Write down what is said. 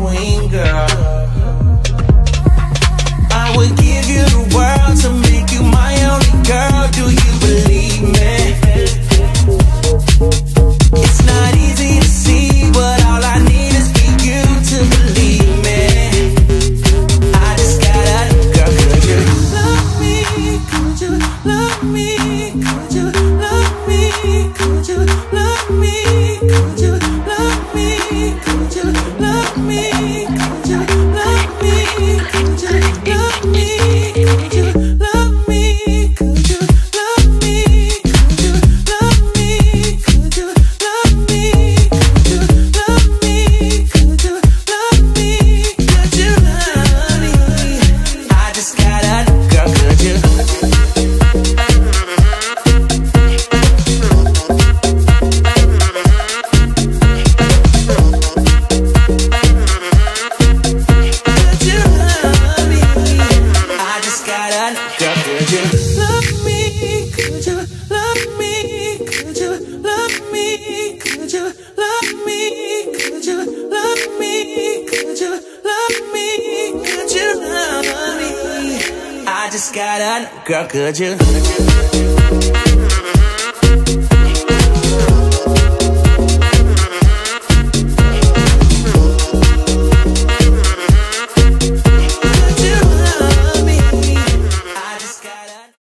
queen, girl. I would give you the world to make you my only girl. Do you believe me? It's not easy to see, but all I need is for you to believe me. I just gotta, girl, could you love me? Could you love me? Could you love me? Could you love me? Could you love me? Could you love me? Could you love me? Could you love me? Could you love me? Could you love me? Could you love me? Could you love me? Could you love me? Could you love me? Could you love me? I just gotta, girl, could you? Girl, could you love me? Could you love me? Could you love me? Could you love me? Could you love me? Could you love me? Could you love me? I just gotta, girl, could you?